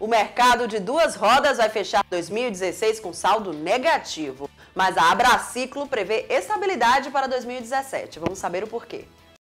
O mercado de duas rodas vai fechar 2016 com saldo negativo, mas a Abraciclo prevê estabilidade para 2017. Vamos saber o porquê.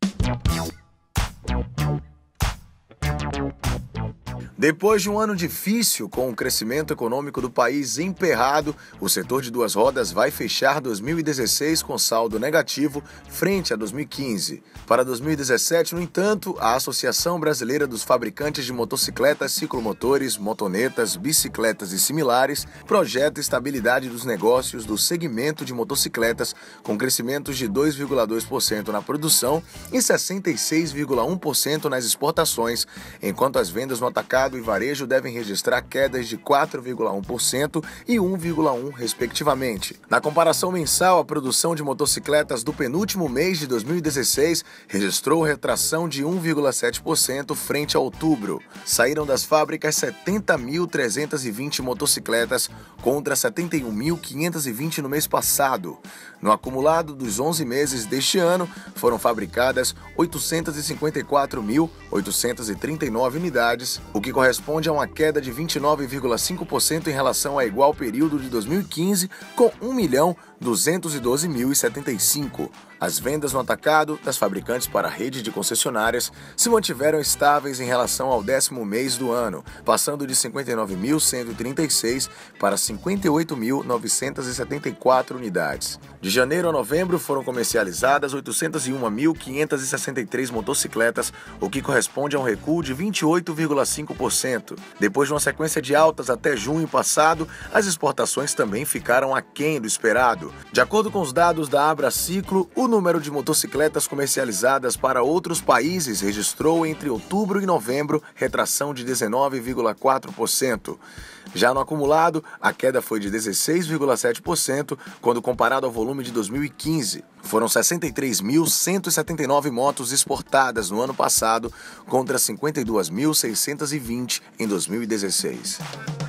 Depois de um ano difícil, com o crescimento econômico do país emperrado, o setor de duas rodas vai fechar 2016 com saldo negativo frente a 2015. Para 2017, no entanto, a Associação Brasileira dos Fabricantes de Motocicletas, Ciclomotores, Motonetas, Bicicletas e similares projeta estabilidade dos negócios do segmento de motocicletas, com crescimentos de 2,2% na produção e 66,1% nas exportações, enquanto as vendas no atacado e varejo devem registrar quedas de 4,1% e 1,1% respectivamente. Na comparação mensal, a produção de motocicletas do penúltimo mês de 2016 registrou retração de 1,7% frente a outubro. Saíram das fábricas 70.320 motocicletas contra 71.520 no mês passado. No acumulado dos 11 meses deste ano, foram fabricadas 854.839 unidades, o que corresponde a uma queda de 29,5% em relação a igual período de 2015, com 1.212.075. As vendas no atacado das fabricantes para a rede de concessionárias se mantiveram estáveis em relação ao 10º mês do ano, passando de 59.136 para 58.974 unidades. De janeiro a novembro foram comercializadas 801.563 motocicletas, o que corresponde a um recuo de 28,5%. Depois de uma sequência de altas até junho passado, as exportações também ficaram aquém do esperado. De acordo com os dados da Abraciclo, o número de motocicletas comercializadas para outros países registrou entre outubro e novembro retração de 19,4%. Já no acumulado, a queda foi de 16,7% quando comparado ao volume de 2015. Foram 63.179 motos exportadas no ano passado contra 52.620 em 2016.